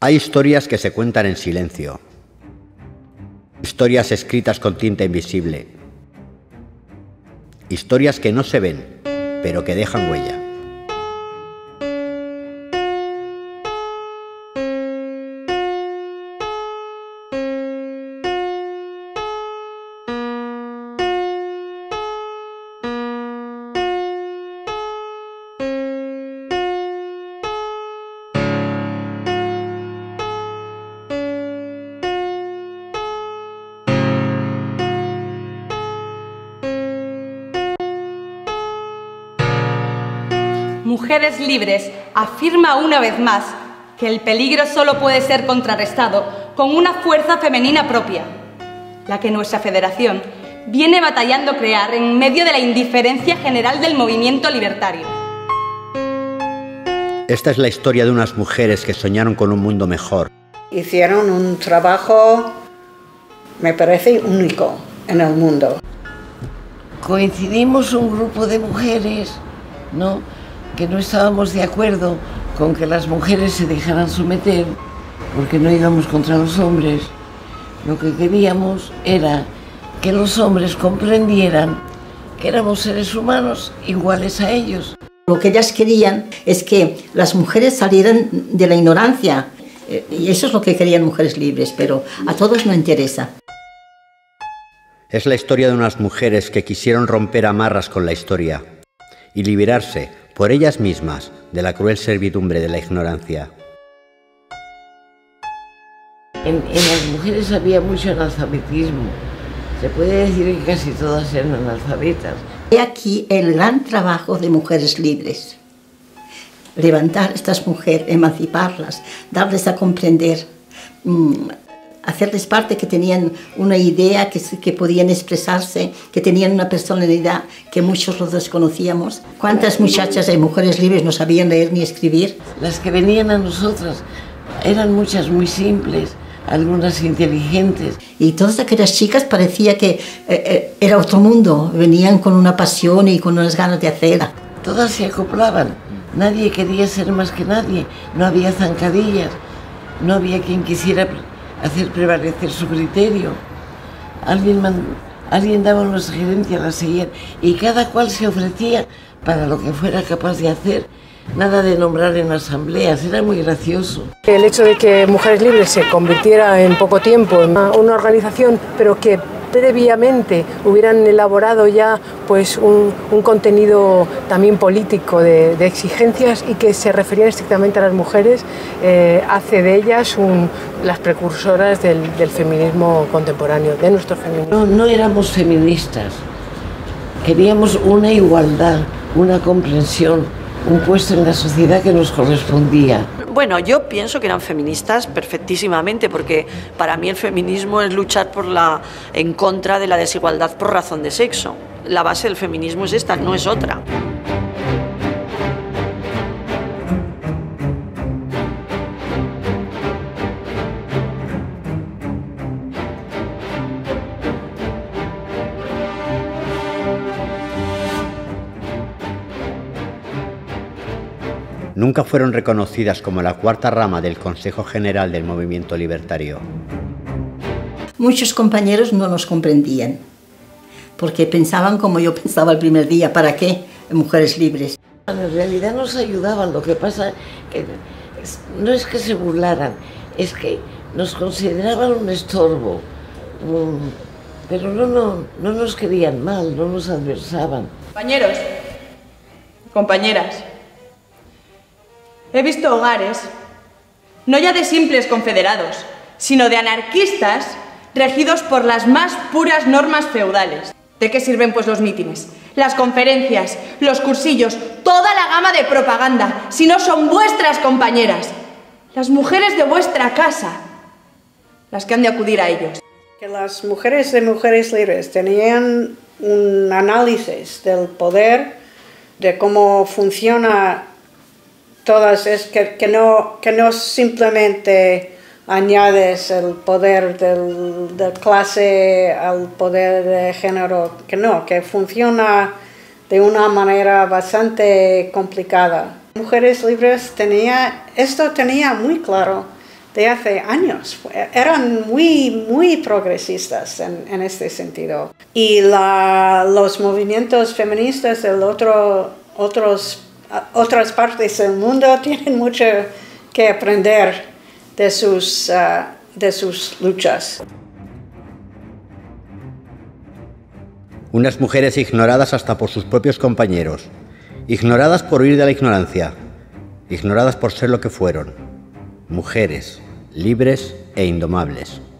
Hay historias que se cuentan en silencio, historias escritas con tinta invisible, historias que no se ven, pero que dejan huella. Mujeres Libres afirma una vez más que el peligro solo puede ser contrarrestado con una fuerza femenina propia, la que nuestra federación viene batallando crear en medio de la indiferencia general del movimiento libertario. Esta es la historia de unas mujeres que soñaron con un mundo mejor. Hicieron un trabajo, me parece, único en el mundo. Coincidimos un grupo de mujeres, ¿no?, que no estábamos de acuerdo con que las mujeres se dejaran someter, porque no íbamos contra los hombres. Lo que queríamos era que los hombres comprendieran que éramos seres humanos iguales a ellos. Lo que ellas querían es que las mujeres salieran de la ignorancia, y eso es lo que querían Mujeres Libres, pero a todos no interesa. Es la historia de unas mujeres que quisieron romper amarras con la historia y liberarse por ellas mismas de la cruel servidumbre de la ignorancia. En las mujeres había mucho analfabetismo. Se puede decir que casi todas eran analfabetas. He aquí el gran trabajo de Mujeres Libres. Levantar a estas mujeres, emanciparlas, darles a comprender, hacerles parte, que tenían una idea, que podían expresarse, que tenían una personalidad que muchos los desconocíamos. ¿Cuántas muchachas de Mujeres Libres no sabían leer ni escribir? Las que venían a nosotras eran muchas muy simples, algunas inteligentes. Y todas aquellas chicas parecía que era otro mundo, venían con una pasión y con unas ganas de hacer. Todas se acoplaban, nadie quería ser más que nadie, no había zancadillas, no había quien quisiera hacer prevalecer su criterio. Alguien daba una sugerencia, la seguían, y cada cual se ofrecía para lo que fuera capaz de hacer. Nada de nombrar en asambleas, era muy gracioso. El hecho de que Mujeres Libres se convirtiera en poco tiempo en una organización, pero que previamente hubieran elaborado ya pues un contenido también político de exigencias y que se referían estrictamente a las mujeres, hace de ellas las precursoras del feminismo contemporáneo, de nuestro feminismo. No éramos feministas, queríamos una igualdad, una comprensión, un puesto en la sociedad que nos correspondía. Bueno, yo pienso que eran feministas perfectísimamente, porque para mí el feminismo es luchar en contra de la desigualdad por razón de sexo. La base del feminismo es esta, no es otra. Nunca fueron reconocidas como la cuarta rama del Consejo General del Movimiento Libertario. Muchos compañeros no nos comprendían, porque pensaban como yo pensaba el primer día: ¿para qué Mujeres Libres? En realidad nos ayudaban, lo que pasa que no es que se burlaran, es que nos consideraban un estorbo, pero no nos querían mal, no nos adversaban. Compañeros, compañeras, he visto hogares, no ya de simples confederados, sino de anarquistas regidos por las más puras normas feudales. ¿De qué sirven pues los mítines, las conferencias, los cursillos, toda la gama de propaganda, si no son vuestras compañeras, las mujeres de vuestra casa, las que han de acudir a ellos? Que las mujeres de Mujeres Libres tenían un análisis del poder, de cómo funciona todas, es que no simplemente añades el poder de clase al poder de género, que funciona de una manera bastante complicada. Mujeres Libres tenía muy claro de hace años. Eran muy progresistas en este sentido. Y los movimientos feministas de otras partes del mundo tienen mucho que aprender de sus luchas. Unas mujeres ignoradas hasta por sus propios compañeros, ignoradas por huir de la ignorancia, ignoradas por ser lo que fueron, mujeres, libres e indomables.